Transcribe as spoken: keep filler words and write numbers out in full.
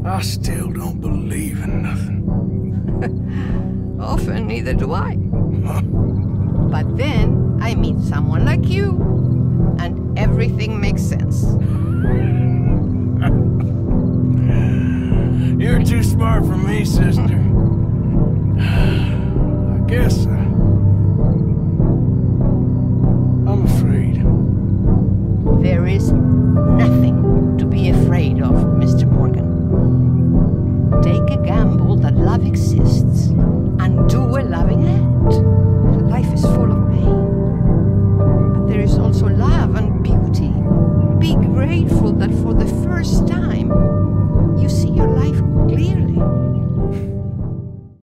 I still don't believe in nothing. Often, neither do I. Huh? But then I meet someone like you, and everything makes sense. You're too smart for me, sister. I guess I